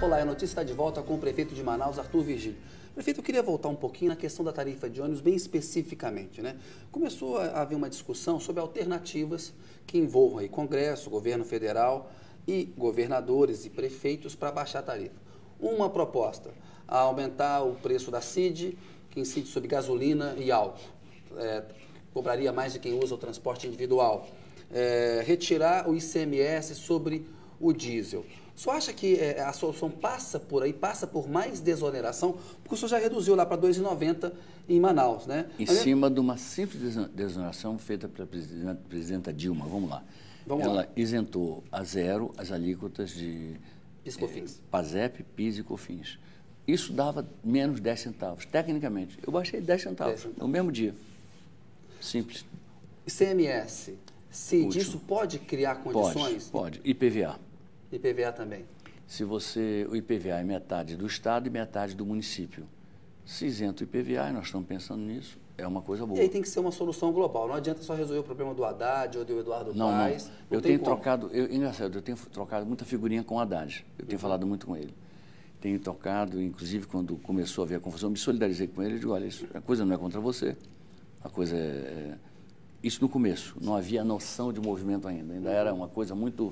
Olá, a notícia está de volta com o prefeito de Manaus, Arthur Virgílio. Prefeito, eu queria voltar um pouquinho na questão da tarifa de ônibus, bem especificamente, né? Começou a haver uma discussão sobre alternativas que envolvam aí Congresso, governo federal e governadores e prefeitos para baixar a tarifa. Uma proposta, a aumentar o preço da CID, que incide sobre gasolina e álcool. Cobraria mais de quem usa o transporte individual. Retirar o ICMS sobre o diesel. O senhor acha que a solução passa por aí, passa por mais desoneração? Porque o senhor já reduziu lá para R$ 2,90 em Manaus, né? Em cima de uma simples desoneração feita pela presidenta Dilma. Vamos lá. Ela isentou a zero as alíquotas de PIS/COFINS. PASEP, PIS e COFINS. Isso dava menos 10 centavos. Tecnicamente, eu baixei 10 centavos no mesmo dia. Simples. ICMS, CID, isso pode criar condições? Pode. IPVA. IPVA também. Se o IPVA é metade do Estado e metade do município. Se isenta o IPVA, e nós estamos pensando nisso, é uma coisa boa. E aí tem que ser uma solução global. Não adianta só resolver o problema do Haddad ou do Eduardo Paes. Não. Eu tenho trocado, engraçado, eu tenho trocado muita figurinha com o Haddad. Eu tenho falado muito com ele. Tenho trocado, inclusive quando começou a haver a confusão, me solidarizei com ele e digo, olha, a coisa não é contra você, a coisa Isso no começo, não havia noção de movimento ainda era uma coisa muito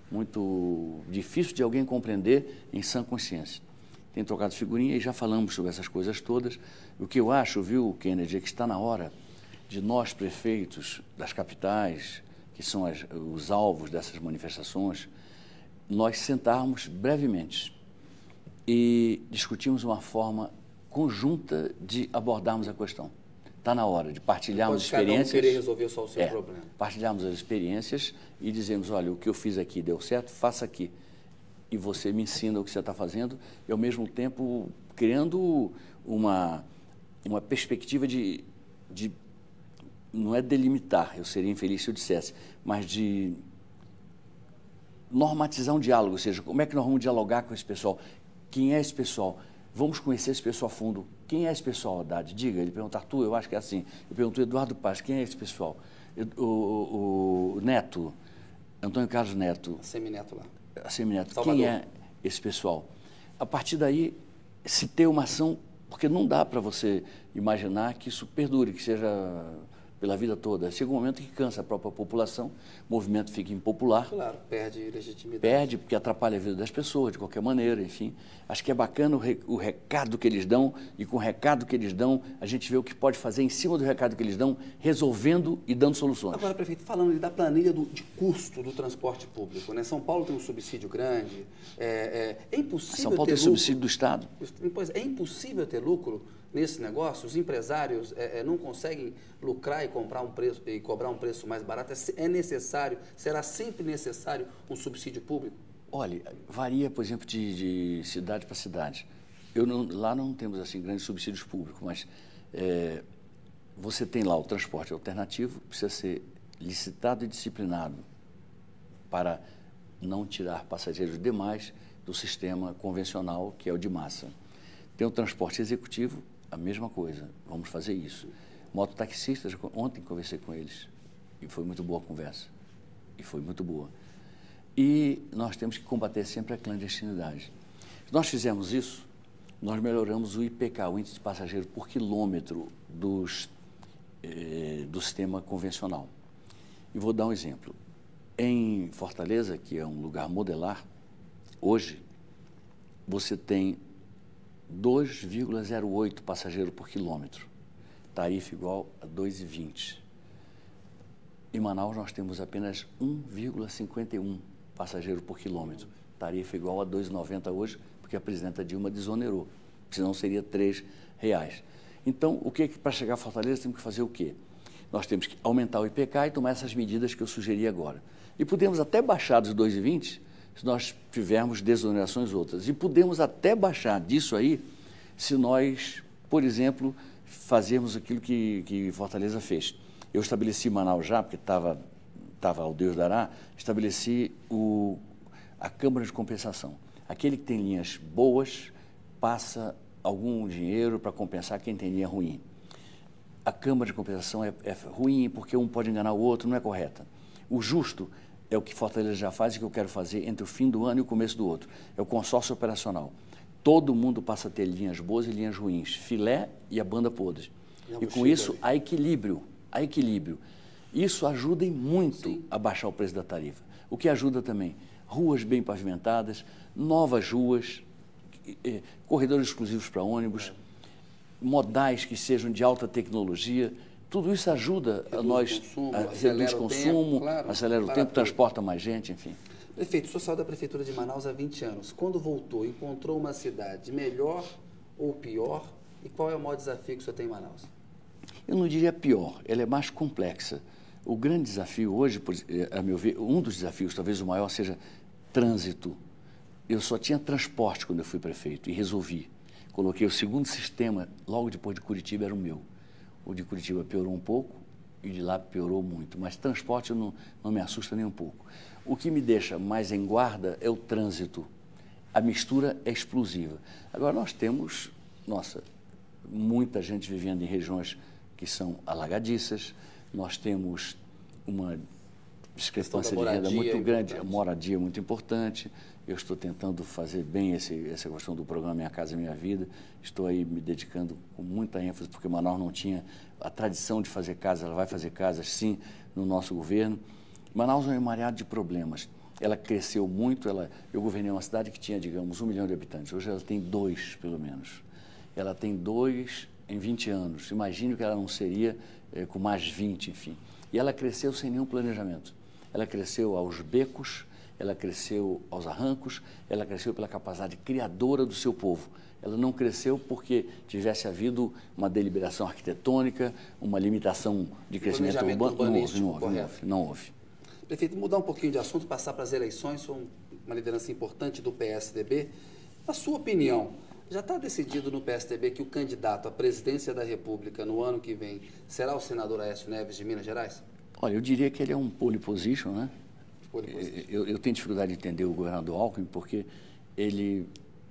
difícil de alguém compreender em sã consciência. Tenho trocado figurinha e já falamos sobre essas coisas todas. O que eu acho, viu, Kennedy, é que está na hora de nós, prefeitos das capitais, que são os alvos dessas manifestações, nós sentarmos brevemente e discutirmos uma forma conjunta de abordarmos a questão. Está na hora de partilharmos experiências. Cada um querer resolver só o seu problema. Partilharmos as experiências e dizermos, olha, o que eu fiz aqui deu certo, faça aqui. E você me ensina o que você está fazendo e, ao mesmo tempo, criando uma perspectiva de não é delimitar, eu seria infeliz se eu dissesse, mas de normatizar um diálogo, ou seja, como é que nós vamos dialogar com esse pessoal? Quem é esse pessoal? Vamos conhecer esse pessoal a fundo. Quem é esse pessoal, Haddad? Diga. Ele pergunta, Arthur, eu acho que é assim. Eu pergunto, Eduardo Paes, quem é esse pessoal? O Neto, Antônio Carlos Neto. Semineto lá. Semineto. Quem é esse pessoal? A partir daí, se ter uma ação, porque não dá para você imaginar que isso perdure, que seja pela vida toda. Chega um momento que cansa a própria população, o movimento fica impopular. Claro, perde legitimidade. Perde, porque atrapalha a vida das pessoas, de qualquer maneira, enfim. Acho que é bacana o recado que eles dão, e com o recado que eles dão, a gente vê o que pode fazer em cima do recado que eles dão, resolvendo e dando soluções. Agora, prefeito, falando da planilha de custo do transporte público, né? São Paulo tem um subsídio grande, é impossível São Paulo tem subsídio do Estado. Pois é impossível ter lucro nesse negócio. Os empresários não conseguem lucrar e cobrar um preço mais barato. É necessário, será sempre necessário um subsídio público? Olha, varia, por exemplo, de cidade para cidade. Lá não temos assim grandes subsídios públicos, mas você tem lá o transporte alternativo, precisa ser licitado e disciplinado para não tirar passageiros demais do sistema convencional, que é o de massa. Tem o transporte executivo, a mesma coisa, vamos fazer isso. Mototaxistas, ontem conversei com eles e foi muito boa a conversa, E nós temos que combater sempre a clandestinidade. Se nós fizermos isso, nós melhoramos o IPK, o índice de passageiro por quilômetro do sistema convencional. E vou dar um exemplo. Em Fortaleza, que é um lugar modelar, hoje você tem 2,08 passageiro por quilômetro, tarifa igual a 2,20. Em Manaus nós temos apenas 1,51 passageiro por quilômetro, tarifa igual a 2,90 hoje, porque a presidenta Dilma desonerou, senão seria R$ 3. Então, para chegar a Fortaleza temos que fazer o quê? Nós temos que aumentar o IPK e tomar essas medidas que eu sugeri agora. E podemos até baixar dos 2,20 se nós tivermos desonerações outras. E podemos até baixar disso aí se nós, por exemplo, fazermos aquilo que Fortaleza fez. Eu estabeleci em Manaus já, porque estava ao Deus dará, estabeleci a Câmara de Compensação. Aquele que tem linhas boas passa algum dinheiro para compensar quem tem linha ruim. A Câmara de Compensação é ruim porque um pode enganar o outro, não é correta. O justo é o que Fortaleza já faz e que eu quero fazer entre o fim do ano e o começo do outro. É o consórcio operacional. Todo mundo passa a ter linhas boas e linhas ruins, filé e a banda podre. E com isso, há equilíbrio, há equilíbrio. Isso ajuda muito a baixar o preço da tarifa. O que ajuda também, ruas bem pavimentadas, novas ruas, corredores exclusivos para ônibus, modais que sejam de alta tecnologia. Tudo isso ajuda a nós, reduz consumo, acelera o tempo, transporta mais gente, enfim. Prefeito, o senhor saiu da Prefeitura de Manaus há 20 anos. Quando voltou, encontrou uma cidade melhor ou pior? E qual é o maior desafio que o senhor tem em Manaus? Eu não diria pior, ela é mais complexa. O grande desafio hoje, a meu ver, um dos desafios, talvez o maior, seja trânsito. Eu só tinha transporte quando eu fui prefeito e resolvi. Coloquei o segundo sistema, logo depois de Curitiba, era o meu. O de Curitiba piorou um pouco e de lá piorou muito, mas transporte não me assusta nem um pouco. O que me deixa mais em guarda é o trânsito. A mistura é explosiva. Agora, nós temos, muita gente vivendo em regiões que são alagadiças, nós temos uma discrepância de renda muito grande, a moradia é muito importante. Eu estou tentando fazer bem essa questão do programa Minha Casa Minha Vida. Estou aí me dedicando com muita ênfase, porque Manaus não tinha a tradição de fazer casa, ela vai fazer casas, sim, no nosso governo. Manaus é um emaranhado de problemas. Ela cresceu muito, eu governei uma cidade que tinha, digamos, 1 milhão de habitantes. Hoje ela tem 2, pelo menos. Ela tem 2 em 20 anos. Imagine o que ela não seria com mais 20, enfim. E ela cresceu sem nenhum planejamento. Ela cresceu aos becos, ela cresceu aos arrancos, ela cresceu pela capacidade criadora do seu povo. Ela não cresceu porque tivesse havido uma deliberação arquitetônica, uma limitação de crescimento urbano. Não houve. Prefeito, mudar um pouquinho de assunto, passar para as eleições, sou uma liderança importante do PSDB. Na sua opinião, já está decidido no PSDB que o candidato à presidência da República no ano que vem será o senador Aécio Neves de Minas Gerais? Olha, eu diria que ele é um pole position, né? Eu tenho dificuldade de entender o governador Alckmin, porque ele...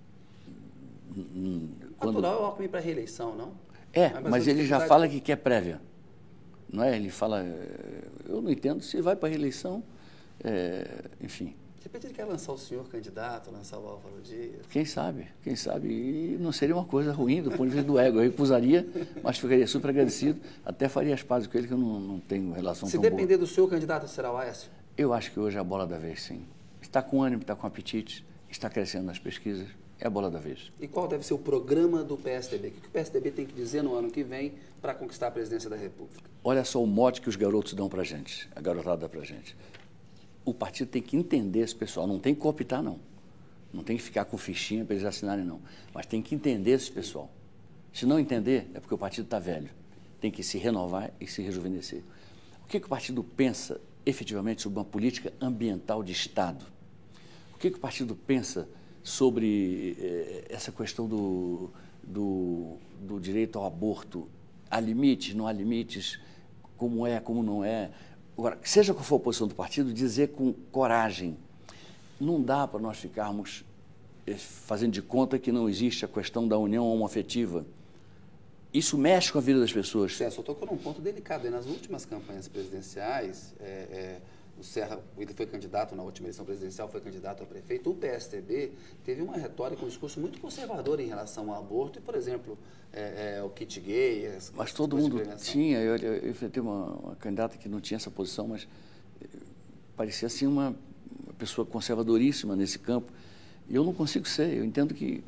Natural é o Alckmin para a reeleição, não? Mas ele já fala que quer prévia. Não é? Ele fala... Eu não entendo se vai para a reeleição, enfim. De repente ele quer lançar o senhor candidato, lançar o Álvaro Dias. Quem sabe, e não seria uma coisa ruim do ponto de vista do ego. Eu recusaria, mas ficaria super agradecido, até faria as pazes com ele, que eu não tenho relação tão boa. Se depender do senhor candidato, será o Aécio? Eu acho que hoje é a bola da vez, sim. Está com ânimo, está com apetite, está crescendo nas pesquisas, é a bola da vez. E qual deve ser o programa do PSDB? O que o PSDB tem que dizer no ano que vem para conquistar a presidência da República? Olha só o mote que os garotos dão para a gente, a garotada dá para a gente. O partido tem que entender esse pessoal, não tem que cooptar, não. Não tem que ficar com fichinha para eles assinarem, não. Mas tem que entender esse pessoal. Se não entender, é porque o partido está velho. Tem que se renovar e se rejuvenescer. O que o partido pensa efetivamente sobre uma política ambiental de Estado? O que o partido pensa sobre essa questão do direito ao aborto? Há limites, não há limites? Como é, como não é? Agora, seja qual for a posição do partido, dizer com coragem. Não dá para nós ficarmos fazendo de conta que não existe a questão da união homoafetiva. Isso mexe com a vida das pessoas. Você só tocou num ponto delicado. Nas últimas campanhas presidenciais, o Serra, ele foi candidato na última eleição presidencial, foi candidato a prefeito. O PSDB teve uma retórica, um discurso muito conservador em relação ao aborto e, por exemplo, o kit gay. Mas todo mundo tinha. Eu enfrentei uma candidata que não tinha essa posição, mas parecia assim uma pessoa conservadoríssima nesse campo. E eu não consigo ser. Eu entendo que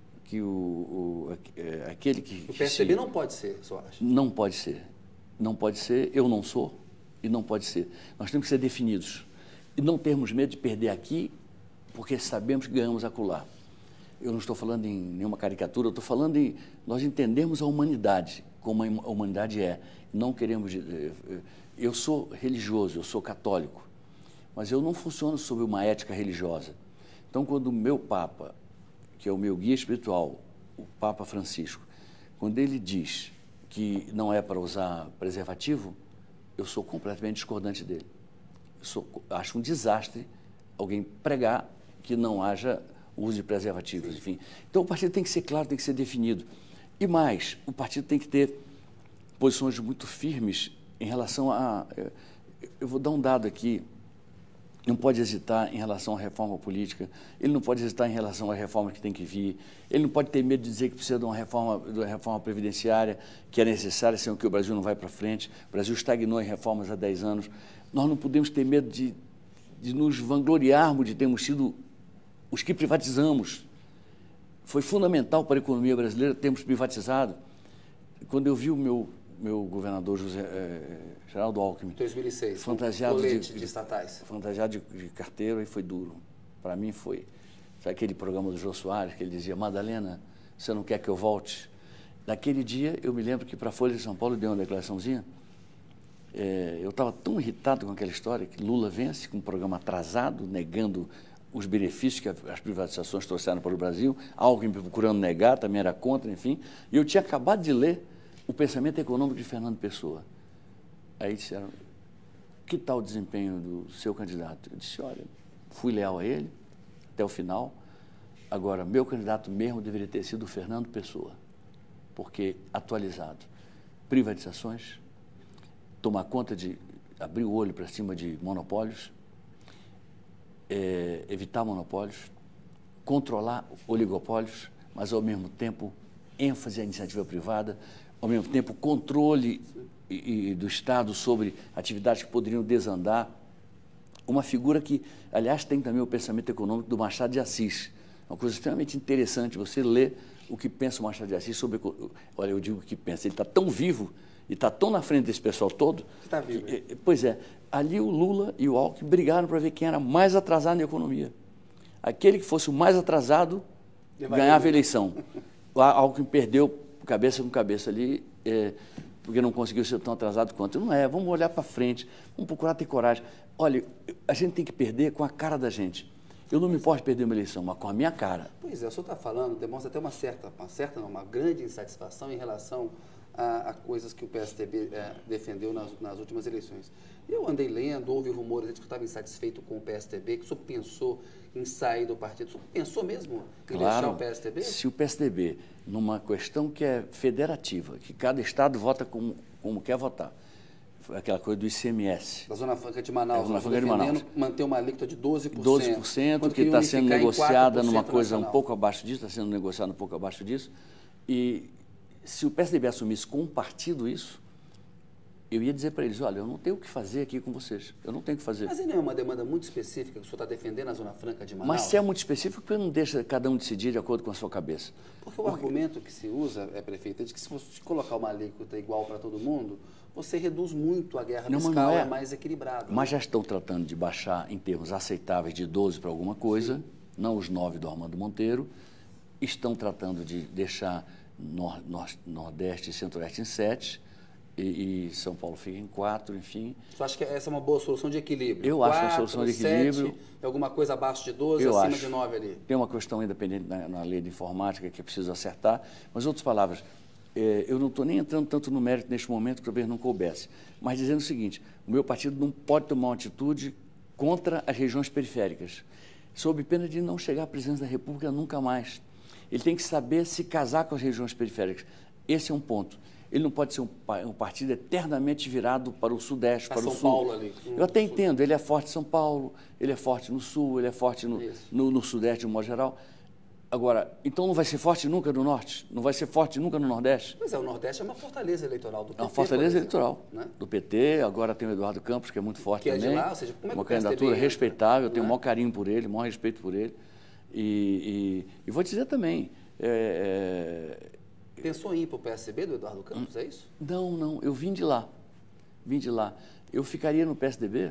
aquele que... O PSDB não pode ser, você acha? Não pode ser. Não pode ser, eu não sou e não pode ser. Nós temos que ser definidos. E não termos medo de perder aqui, porque sabemos que ganhamos acolá. Eu não estou falando em nenhuma caricatura, eu estou falando em nós entendermos a humanidade, como a humanidade é. Não queremos... Eu sou religioso, eu sou católico, mas eu não funciono sob uma ética religiosa. Então, quando o meu Papa, que é o meu guia espiritual, o Papa Francisco, quando ele diz que não é para usar preservativo, eu sou completamente discordante dele. Acho um desastre alguém pregar que não haja uso de preservativos, enfim. Então, o partido tem que ser claro, tem que ser definido. E mais, o partido tem que ter posições muito firmes em relação a... Eu vou dar um dado aqui. não pode hesitar em relação à reforma política, ele não pode hesitar em relação às reformas que tem que vir, ele não pode ter medo de dizer que precisa de uma reforma previdenciária, que é necessária, sem o que o Brasil não vai para frente. O Brasil estagnou em reformas há 10 anos. Nós não podemos ter medo de nos vangloriarmos de termos sido os que privatizamos. Foi fundamental para a economia brasileira termos privatizado. Quando eu vi o meu governador Geraldo Alckmin, 2006, fantasiado de estatais, fantasiado de carteiro, aí foi duro. Para mim foi. Sabe aquele programa do Jô Soares, que ele dizia: Madalena, você não quer que eu volte? Naquele dia, eu me lembro que para a Folha de São Paulo deu uma declaraçãozinha. Eu estava tão irritado com aquela história que Lula vence com um programa atrasado, negando os benefícios que as privatizações trouxeram para o Brasil, Alckmin procurando negar, também era contra, enfim. E eu tinha acabado de ler o pensamento econômico de Fernando Pessoa. Aí disseram: que tal o desempenho do seu candidato? Eu disse: olha, fui leal a ele até o final. Agora, meu candidato mesmo deveria ter sido o Fernando Pessoa, porque atualizado. Privatizações, tomar conta de abrir o olho para cima de monopólios, evitar monopólios, controlar oligopólios, mas, ao mesmo tempo, ênfase à iniciativa privada, ao mesmo tempo, controle do Estado sobre atividades que poderiam desandar. Uma figura que, aliás, tem também o pensamento econômico do Machado de Assis. Uma coisa extremamente interessante, você lê o que pensa o Machado de Assis sobre... Olha, eu digo o que pensa, ele está tão vivo e está tão na frente desse pessoal todo... Está vivo. Pois é, ali o Lula e o Alckmin brigaram para ver quem era mais atrasado na economia. Aquele que fosse o mais atrasado ganhava a eleição. O Alckmin perdeu cabeça com cabeça ali, porque não conseguiu ser tão atrasado quanto. Não é, vamos olhar para frente, vamos procurar ter coragem. Olha, a gente tem que perder com a cara da gente. Eu não me importo de perder uma eleição, mas com a minha cara. Pois é, o senhor está falando, demonstra até uma grande insatisfação em relação a coisas que o PSDB defendeu nas últimas eleições. Eu andei lendo, houve rumores de que eu estava insatisfeito com o PSDB, que o senhor pensou em sair do partido. O senhor pensou mesmo em deixar o PSDB? Se o PSDB, numa questão que é federativa, que cada estado vota como quer votar, aquela coisa do ICMS. Da Zona Franca de Manaus, Zona Franca de Manaus. Manter uma alíquota de 12%. 12%, que está sendo negociada numa coisa nacional. Um pouco abaixo disso, está sendo negociada um pouco abaixo disso. E se o PSDB assumisse com um partido isso, eu ia dizer para eles: olha, eu não tenho o que fazer aqui com vocês, eu não tenho o que fazer. Mas não é uma demanda muito específica que o senhor está defendendo na Zona Franca de Manaus? Mas se é muito específico, porque não deixa cada um decidir de acordo com a sua cabeça. Porque o argumento que se usa, prefeito, é de que se você colocar uma alíquota igual para todo mundo, você reduz muito a guerra fiscal, é mais equilibrado. Mas já estão tratando de baixar em termos aceitáveis de 12 para alguma coisa, sim, não os 9 do Armando Monteiro. Estão tratando de deixar Nordeste e Centro-Oeste em 7, e São Paulo fica em 4, enfim. Você acha que essa é uma boa solução de equilíbrio? Eu acho uma solução de equilíbrio. 7, alguma coisa abaixo de 12, eu acima acho. de 9 ali. Tem uma questão independente na lei de informática que é preciso acertar, mas, em outras palavras, eu não estou nem entrando tanto no mérito neste momento, que talvez não coubesse, mas dizendo o seguinte: o meu partido não pode tomar uma atitude contra as regiões periféricas, sob pena de não chegar à presidência da República nunca mais. Ele tem que saber se casar com as regiões periféricas. Esse é um ponto. Ele não pode ser um partido eternamente virado para o Sudeste, para o Sul. São Paulo ali. Eu até entendo, ele é forte em São Paulo, ele é forte no Sul, ele é forte no Sudeste, de um modo geral. Agora, então não vai ser forte nunca no Norte? Não vai ser forte nunca no Nordeste? Pois é, o Nordeste é uma fortaleza eleitoral do PT. É uma fortaleza eleitoral, né? Do PT. Agora tem o Eduardo Campos, que é muito forte também. Que é de lá, ou seja, como é que uma candidatura respeitável, eu tenho o maior carinho por ele, o maior respeito por ele. E vou dizer também... Pensou em ir para o PSDB do Eduardo Campos, é isso? Não, eu vim de lá. Eu ficaria no PSDB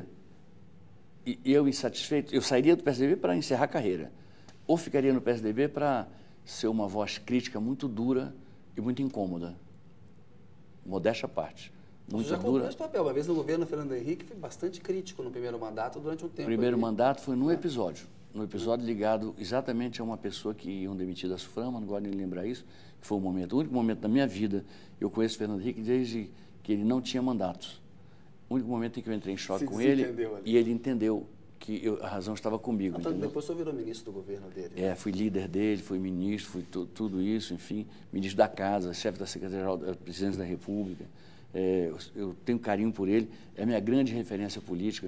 e eu insatisfeito, eu sairia do PSDB para encerrar a carreira. Ou ficaria no PSDB para ser uma voz crítica muito dura e muito incômoda. Modéstia à parte. Muito Você já dura. cumpriu esse papel. Uma vez no governo Fernando Henrique, foi bastante crítico no primeiro mandato durante um tempo. O primeiro mandato foi num episódio. Num episódio ligado exatamente a uma pessoa que iam demitir da Suframa, não gosto de lembrar isso, que foi o único momento da minha vida. Eu conheço o Fernando Henrique desde que ele não tinha mandato. O único momento em que eu entrei em choque com ele, e ele entendeu que a razão estava comigo. Então, depois o senhor virou ministro do governo dele. Fui líder dele, fui ministro, fui tudo isso, enfim, ministro da Casa, chefe da Secretaria-Geral da Presidência da República. Eu tenho carinho por ele, é a minha grande referência política.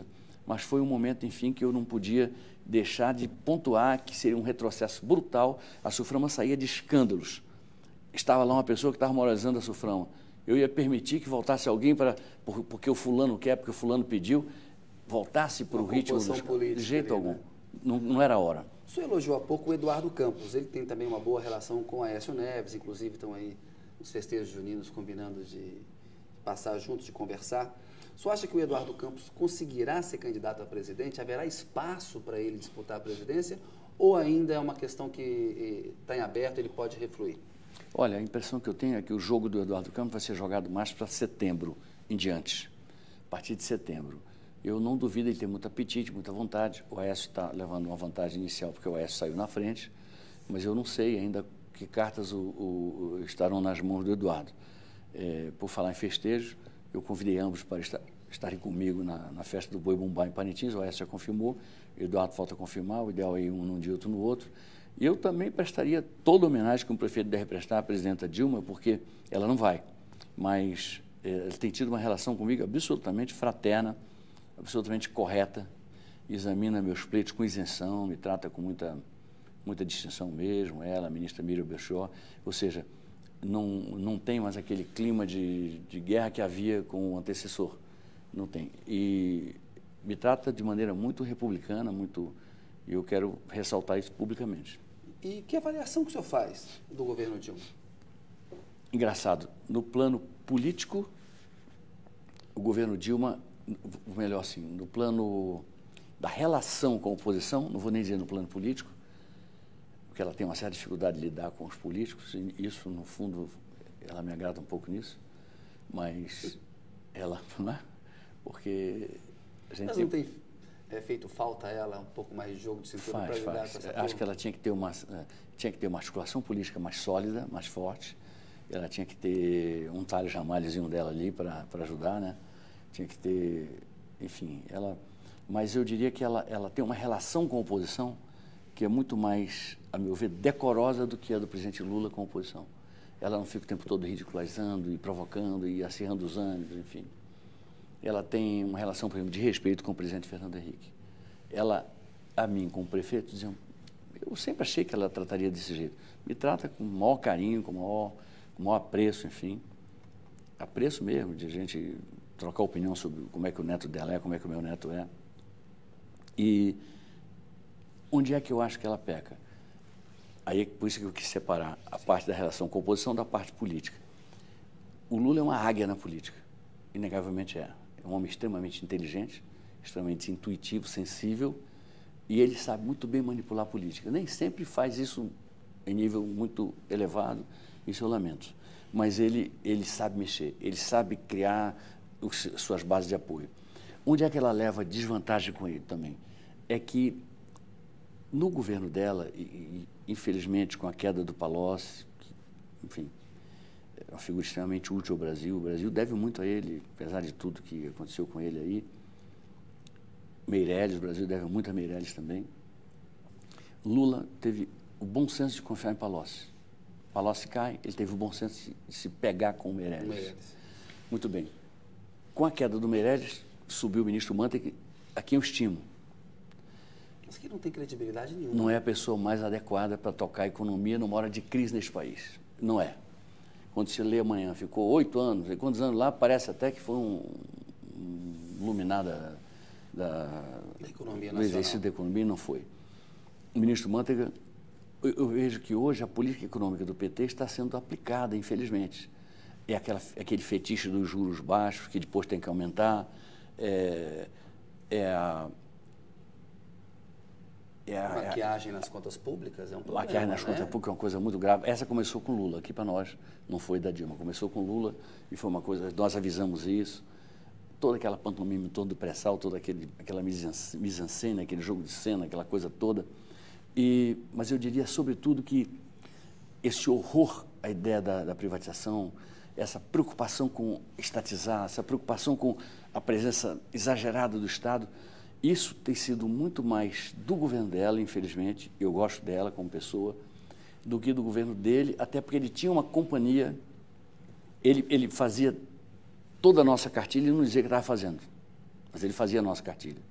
mas foi um momento, enfim, que eu não podia deixar de pontuar que seria um retrocesso brutal. A Suframa saía de escândalos. Estava lá uma pessoa que estava moralizando a Suframa. Eu ia permitir que voltasse alguém porque o fulano quer, porque o fulano pediu, voltasse para o ritmo de jeito algum. Né? Não era a hora. O senhor elogiou há pouco o Eduardo Campos. Ele tem também uma boa relação com a Aécio Neves, inclusive estão aí nos festejos juninos combinando de passar juntos, de conversar. O senhor acha que o Eduardo Campos conseguirá ser candidato a presidente? Haverá espaço para ele disputar a presidência? Ou ainda é uma questão que está em aberto, ele pode refluir? Olha, a impressão que eu tenho é que o jogo do Eduardo Campos vai ser jogado mais para setembro em diante, a partir de setembro. Eu não duvido ele ter muito apetite, muita vontade. O Aécio está levando uma vantagem inicial, porque o Aécio saiu na frente, mas eu não sei ainda que cartas estarão nas mãos do Eduardo. Por falar em festejo, eu convidei ambos para estarem comigo na festa do Boi Bumbá em Parintins. O Aécio já confirmou, o Eduardo falta confirmar, o ideal é ir um num dia, outro no outro. E eu também prestaria toda a homenagem que o prefeito deve prestar à presidenta Dilma, porque ela não vai, mas ela tem tido uma relação comigo absolutamente fraterna, absolutamente correta, examina meus pleitos com isenção, me trata com muita distinção mesmo, ela, a ministra Miriam Belchior, ou seja, não tem mais aquele clima de guerra que havia com o antecessor, não tem. E me trata de maneira muito republicana, e eu quero ressaltar isso publicamente. E que avaliação que o senhor faz do governo Dilma? Engraçado, no plano político, o governo Dilma, melhor assim, no plano da relação com a oposição, não vou nem dizer no plano político, porque ela tem uma certa dificuldade de lidar com os políticos, e isso, no fundo, ela me agrada um pouco nisso, mas ela, não é? Porque a gente... Mas não tem feito falta a ela um pouco mais de jogo de cintura para lidar com essa turma? Acho que ela tinha que ter uma articulação política mais sólida, mais forte, ela tinha que ter um talho jamalhezinho dela ali para ajudar, né? Tinha que ter, enfim, mas eu diria que ela tem uma relação com a oposição que é muito mais, a meu ver, decorosa do que a do presidente Lula com a oposição. Ela não fica o tempo todo ridicularizando e provocando e acirrando os ânimos, enfim. Ela tem uma relação, por exemplo, de respeito com o presidente Fernando Henrique. Ela, a mim, como prefeito, eu sempre achei que ela trataria desse jeito. Me trata com o maior carinho, com o maior apreço, enfim. Apreço mesmo de a gente trocar opinião sobre como é que o neto dela é, como é que o meu neto é. E onde é que eu acho que ela peca? Aí, por isso que eu quis separar a parte da relação com a oposição da parte política. O Lula é uma águia na política, inegavelmente é. É um homem extremamente inteligente, extremamente intuitivo, sensível, e ele sabe muito bem manipular a política. Nem sempre faz isso em nível muito elevado, isso eu lamento. Mas ele sabe mexer, ele sabe criar suas bases de apoio. Onde é que ela leva desvantagem com ele também? É que no governo dela, e infelizmente com a queda do Palocci, enfim, é uma figura extremamente útil ao Brasil, o Brasil deve muito a ele, apesar de tudo que aconteceu com ele aí. Meirelles, o Brasil deve muito a Meirelles também. Lula teve o bom senso de confiar em Palocci. Palocci cai, ele teve o bom senso de se pegar com o Meirelles. Muito bem. Com a queda do Meirelles, subiu o ministro Mantega, a quem eu estimo. Mas que não tem credibilidade nenhuma. Não é a pessoa mais adequada para tocar a economia numa hora de crise nesse país. Não é. Quando se lê amanhã, ficou 8 anos, e quantos anos lá, parece até que foi um iluminada do exercício da economia, não foi. O ministro Mantega, eu vejo que hoje a política econômica do PT está sendo aplicada, infelizmente. É aquele fetiche dos juros baixos, que depois tem que aumentar, maquiagem nas contas públicas é um problema. Maquiagem nas contas públicas é uma coisa muito grave. Essa começou com Lula, aqui para nós não foi da Dilma, começou com Lula e foi uma coisa, nós avisamos isso. Toda aquela pantomima em torno do pré-sal, toda aquela mise-en-scène, aquele jogo de cena, aquela coisa toda. Mas eu diria, sobretudo, que esse horror à ideia da privatização, essa preocupação com estatizar, essa preocupação com a presença exagerada do Estado, isso tem sido muito mais do governo dela, infelizmente, eu gosto dela como pessoa, do que do governo dele, até porque ele tinha uma companhia, ele fazia toda a nossa cartilha e não dizia que estava fazendo, mas ele fazia a nossa cartilha.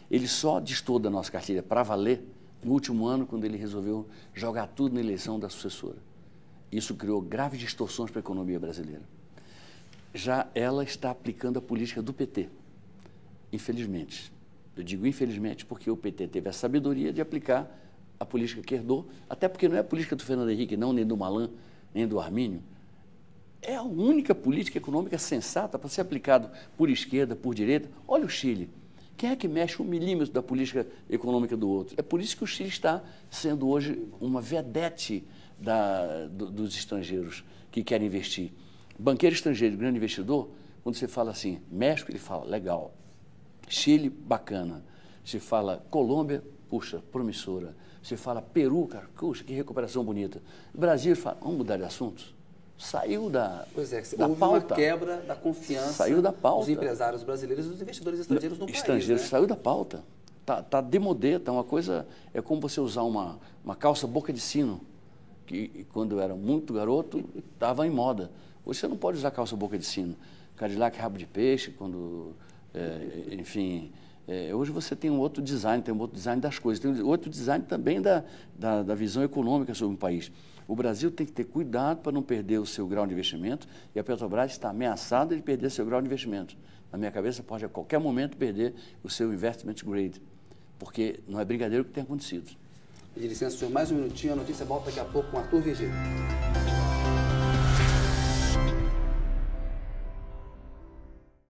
Ele só destoou da nossa cartilha para valer no último ano, quando ele resolveu jogar tudo na eleição da sucessora. Isso criou graves distorções para a economia brasileira. Já ela está aplicando a política do PT, infelizmente. Eu digo infelizmente porque o PT teve a sabedoria de aplicar a política que herdou, até porque não é a política do Fernando Henrique, não, nem do Malan, nem do Armínio. É a única política econômica sensata para ser aplicada por esquerda, por direita. Olha o Chile. Quem é que mexe 1 milímetro da política econômica do outro? É por isso que o Chile está sendo hoje uma vedete dos estrangeiros que querem investir. Banqueiro estrangeiro, grande investidor, quando você fala assim, México, ele fala, legal. Chile, bacana. Se fala Colômbia, puxa, promissora. Se fala Peru, cara, puxa, que recuperação bonita. Brasil, ele fala, vamos mudar de assunto? Saiu da houve pauta. Uma quebra da confiança Saiu da pauta. dos empresários brasileiros e dos investidores estrangeiros no país. Né? Saiu da pauta. Tá demodê, tá uma coisa... É como você usar uma calça boca de sino, que quando eu era muito garoto, estava em moda. Hoje você não pode usar calça boca de sino. Cadillac rabo de peixe, quando... enfim... hoje você tem um outro design das coisas, tem outro design também da visão econômica sobre o país. O Brasil tem que ter cuidado para não perder o seu grau de investimento e a Petrobras está ameaçada de perder seu grau de investimento. Na minha cabeça, pode a qualquer momento perder o seu investment grade, porque não é brincadeira o que tem acontecido. De licença, senhor, mais um minutinho, a notícia volta daqui a pouco com Arthur Virgílio.